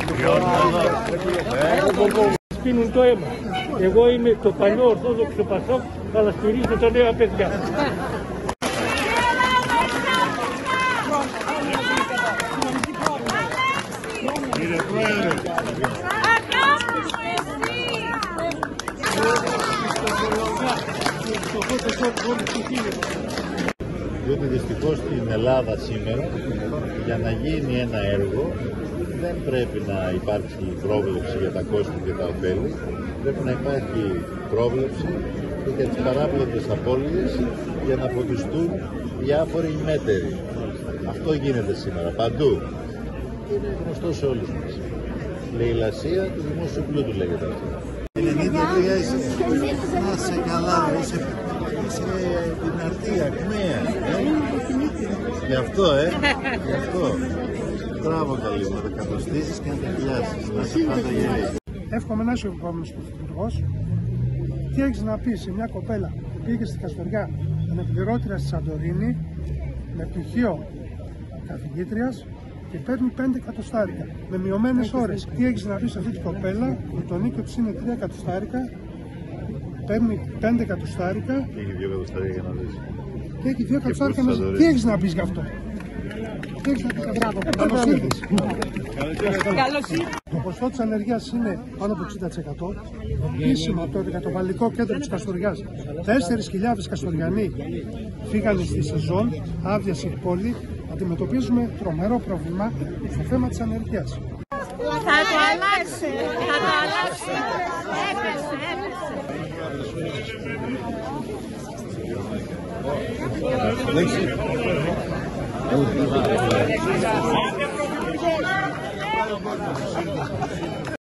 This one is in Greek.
Σπίνουν το αίμα. Εγώ είμαι το παλιό Ορθόδοξο Πασόκ, αλλά στηρίζω τα νέα παιδιά. Κύριε Πρόεδρε. Διότι δυστυχώς στην Ελλάδα σήμερα για να γίνει ένα έργο δεν πρέπει να υπάρξει πρόβλεψη για τα κόστη και τα ωφέλη, πρέπει να υπάρχει πρόβλεψη και για τις παράπλευρες απώλειες για να φωτιστούν διάφοροι μέτεροι. Αυτό γίνεται σήμερα παντού. Είναι γνωστό σε όλους μας. Λαιλασία του δημόσιου πλούτου λέγεται αυτό. 93 είσαι. Να σε καλά, είσαι την αρτία, ακμαία. Γι' αυτό, γι' αυτό. Μπράβο καλή μου, να τα κατοστήσεις και να τα χιλιάσεις. Να σε πάντα γερή. Εύχομαι να είσαι ο επόμενος πρωθυπουργός. Τι έχεις να πεις σε μια κοπέλα που πήγε στη Καστοριά, αναπληρώτρια στη Σαντορίνη, με πτυχίο καθηγήτριας και παίρνει 5 εκατοστάρικα με μειωμένες ώρες. Τι έχεις να πεις σε αυτή την κοπέλα που το νίκιο της είναι 3 εκατοστάρικα, παίρνει 5 εκατοστάρικα και έχει 2 εκατοστάρικα για να δεις. Και έχει 2 εκατοστάρικα να δεις. Τι έχεις να πεις γι' αυτό? Τι έχεις να πεις? Καλώς ήρθες. Το ποσοστό της ανεργίας είναι πάνω από 60%. Επίσημα τώρα για το βαλικό κέντρο της Καστοριάς 4.000 Καστοριανοί φύγανε στη σεζόν, άδειασε η πόλη. Αντιμετωπίζουμε τρομερό πρόβλημα στο θέμα της ανεργίας. Θα το αλλάξει, θα το αλλάξει. Έπεσε.